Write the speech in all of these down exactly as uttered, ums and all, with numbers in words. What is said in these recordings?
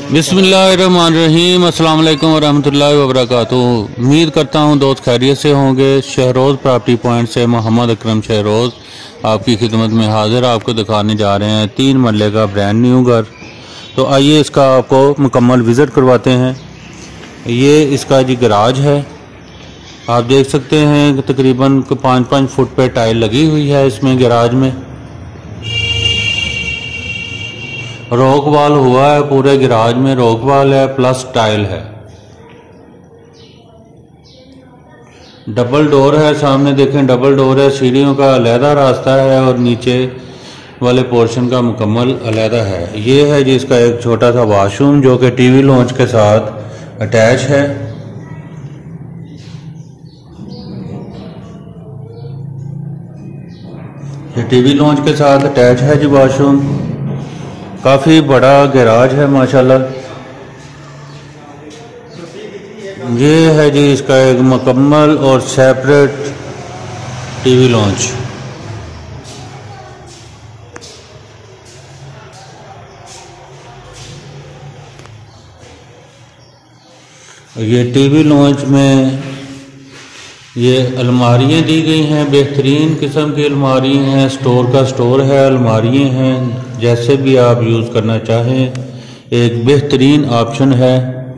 बिस्मिल्लाहिर्रहमानिर्रहीम। अस्सलाम वालेकुम वरहमतुल्लाहि वबरकातुहू। उम्मीद करता हूँ दोस्त खैरियत से होंगे। शहरोज़ प्रॉपर्टी पॉइंट से मोहम्मद अकरम शहरोज़ आपकी खिदमत में हाजिर। आपको दिखाने जा रहे हैं तीन मरले का ब्रांड न्यू घर। तो आइए इसका आपको मुकम्मल विज़िट करवाते हैं। ये इसका जी गराज है, आप देख सकते हैं तकरीबन पाँच पाँच फुट पे टाइल लगी हुई है इसमें गराज में। रॉक वॉल हुआ है, पूरे गराज में रॉक वॉल है प्लस टाइल है। डबल डोर है, सामने देखें डबल डोर है। सीढ़ियों का अलहदा रास्ता है और नीचे वाले पोर्शन का मुकम्मल अलहदा है। ये है जिसका एक छोटा सा वॉशरूम जो कि टीवी लॉन्च के साथ अटैच है। ये टीवी लॉन्च के साथ अटैच है जी वॉशरूम। काफ़ी बड़ा गैराज है माशाल्लाह। ये है जी इसका एक मुकम्मल और सेपरेट टीवी लॉन्च। ये टीवी लॉन्च में ये अलमारियाँ दी गई हैं, बेहतरीन किस्म की अलमारी हैं। स्टोर का स्टोर है, अलमारियाँ हैं, जैसे भी आप यूज़ करना चाहें एक बेहतरीन ऑप्शन है।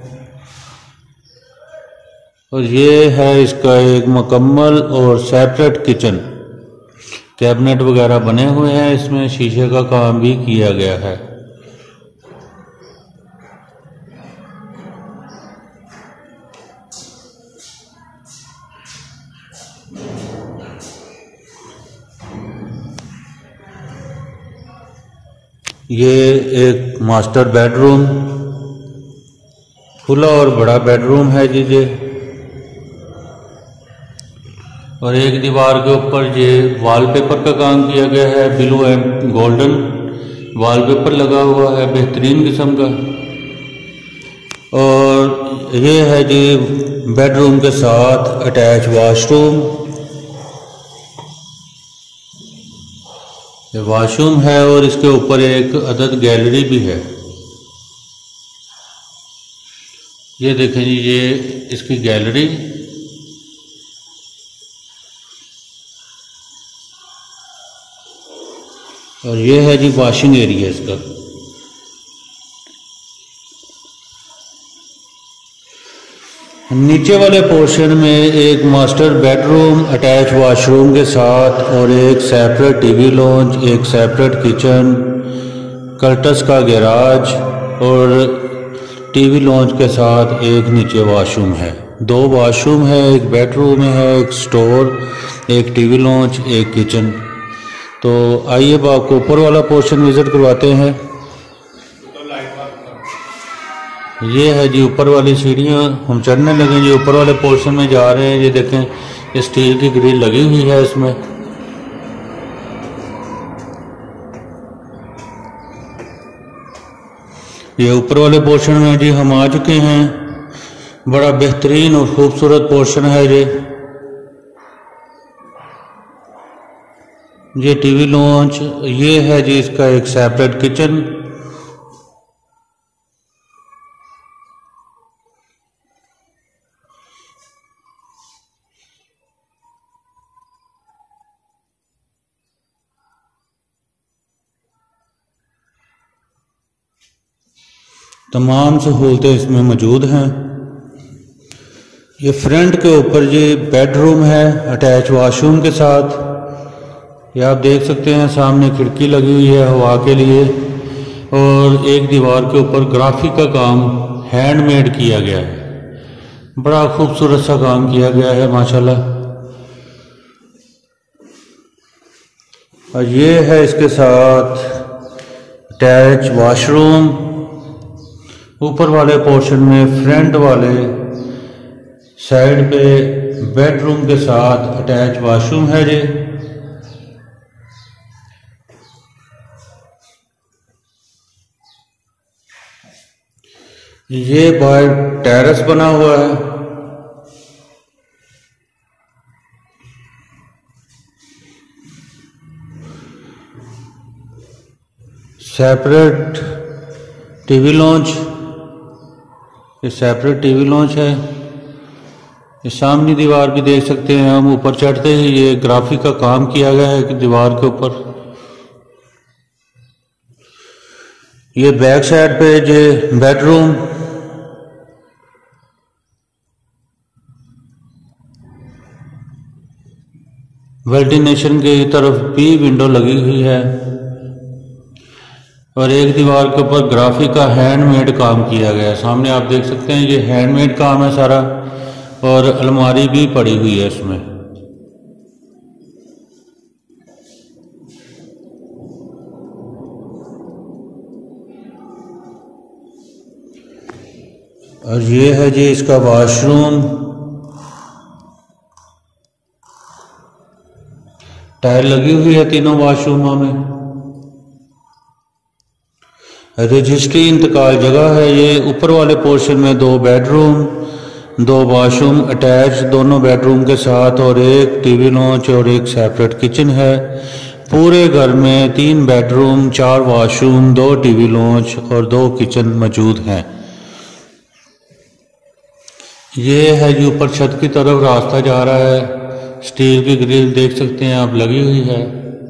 और ये है इसका एक मुकम्मल और सेपरेट किचन। कैबिनेट वगैरह बने हुए हैं, इसमें शीशे का काम भी किया गया है। ये एक मास्टर बेडरूम, खुला और बड़ा बेडरूम है जी ये। और एक दीवार के ऊपर ये वॉलपेपर का काम किया गया है, ब्लू एंड गोल्डन वॉलपेपर लगा हुआ है बेहतरीन किस्म का। और ये है जी बेडरूम के साथ अटैच वॉशरूम। ये वॉशरूम है और इसके ऊपर एक अदद गैलरी भी है। ये देखें जी, ये इसकी गैलरी। और ये है जी वॉशिंग एरिया इसका। नीचे वाले पोर्शन में एक मास्टर बेडरूम अटैच वॉशरूम के साथ और एक सेपरेट टीवी लॉन्च, एक सेपरेट किचन, कर्टस का गैराज और टीवी लॉन्च के साथ एक नीचे वॉशरूम है। दो वॉशरूम है, एक बेडरूम है, एक स्टोर, एक टीवी लॉन्च, एक किचन। तो आइए अब आपको ऊपर वाला पोर्शन विजिट करवाते हैं। ये है जी ऊपर वाली सीढ़ियाँ, हम चढ़ने लगे जी ऊपर वाले पोर्शन में जा रहे हैं। ये देखें, ये स्टील की ग्रिल लगी हुई है इसमें। ये ऊपर वाले पोर्शन में जी हम आ चुके हैं। बड़ा बेहतरीन और खूबसूरत पोर्शन है ये। ये टीवी लॉन्च, ये है जी इसका एक सेपरेट किचन। तमाम सहूलतें इसमें मौजूद हैं। ये फ्रंट के ऊपर ये बेडरूम है अटैच वॉशरूम के साथ। ये आप देख सकते हैं सामने खिड़की लगी हुई है हवा के लिए। और एक दीवार के ऊपर ग्राफिक का काम हैंडमेड किया गया है, बड़ा खूबसूरत सा काम किया गया है माशाल्लाह। और ये है इसके साथ अटैच वॉशरूम। ऊपर वाले पोर्शन में फ्रंट वाले साइड पे बेडरूम के साथ अटैच वॉशरूम है जी। ये बाहर टेरेस बना हुआ है। सेपरेट टीवी लॉन्च, ये सेपरेट टीवी लॉन्च है। ये सामने दीवार भी देख सकते हैं हम, ऊपर चढ़ते ही ये ग्राफिक का काम किया गया है कि दीवार के ऊपर। ये बैक साइड पे ये बेडरूम, वेंटिलेशन की तरफ भी विंडो लगी हुई है और एक दीवार के ऊपर ग्राफिक का हैंडमेड काम किया गया है। सामने आप देख सकते हैं ये हैंडमेड काम है सारा, और अलमारी भी पड़ी हुई है इसमें। और ये है जी इसका वॉशरूम, टाइल लगी हुई है तीनों वॉशरूमों में। रजिस्ट्री इंतकाल जगह है ये। ऊपर वाले पोर्शन में दो बेडरूम, दो वॉशरूम अटैच दोनों बेडरूम के साथ, और एक टीवी लॉन्च और एक सेपरेट किचन है। पूरे घर में तीन बेडरूम, चार वॉशरूम, दो टीवी लॉन्च और दो किचन मौजूद हैं। ये है जी ऊपर छत की तरफ रास्ता जा रहा है। स्टील की ग्रिल देख सकते हैं आप लगी हुई है।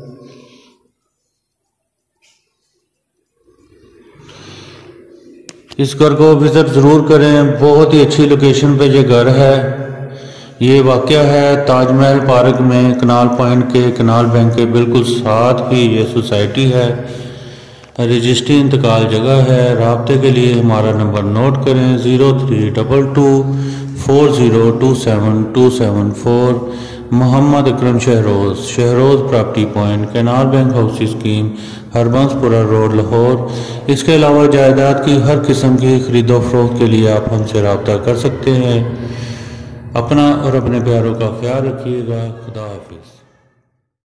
इस घर को विजिट ज़रूर करें, बहुत ही अच्छी लोकेशन पे ये घर है। ये वाक़या है ताजमहल पार्क में, कनाल पॉइंट के, कनाल बैंक के बिल्कुल साथ ही ये सोसाइटी है। रजिस्ट्री इंतकाल जगह है। राब्ते के लिए हमारा नंबर नोट करें, zero three double two four zero two seven two seven four. Mohammad Akram Shahroz, Shahroz property point, canal bank house scheme, Harbanspura road, Lahore. इसके अलावा जायदाद की हर किस्म की खरीदो फरोख्त के लिए आप हमसे रब्ता कर सकते हैं। अपना और अपने प्यारों का ख्याल रखिएगा। खुदा हाफिज़।